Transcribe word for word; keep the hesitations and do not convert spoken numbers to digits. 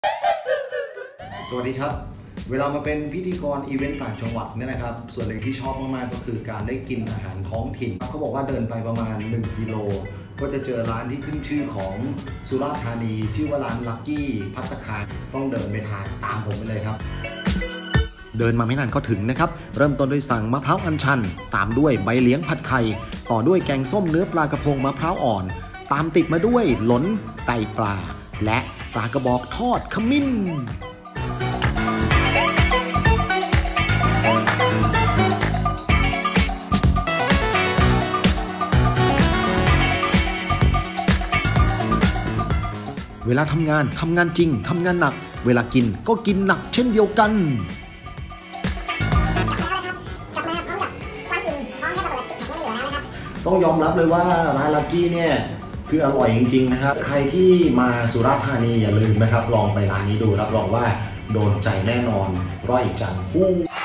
สวัสดีครับเวลามาเป็นพิธีกรอีเวนต์ต่างจังหวัดเนี่ยนะครับส่วนหนึ่งที่ชอบมากๆก็คือการได้กินอาหารท้องถิ่นเขาบอกว่าเดินไปประมาณหนึ่งกิโลก็จะเจอร้านที่ขึ้นชื่อของสุราษฎร์ธานีชื่อว่าร้านลักกี้ภัตตาคารต้องเดินไปทานตามผมไปเลยครับเดินมาไม่นานก็ถึงนะครับเริ่มต้นด้วยสั่งมะพร้าวอัญชันตามด้วยใบเลี้ยงผัดไข่ต่อด้วยแกงส้มเนื้อปลากระพงมะพร้าวอ่อนตามติดมาด้วยหลนไตปลาและปลากระบอกทอดขมิ้นเวลาทำงานทำงานจริงทำงานหนักเวลากินก็กินหนักเช่นเดียวกันต้องยอมรับเลยว่าร้านลักกี้เนี่ยคืออร่อยจริงๆนะครับใครที่มาสุราษฎร์ธานีอย่าลืมนะครับลองไปร้านนี้ดูรับรองว่าโดนใจแน่นอนร่อยจังฮู้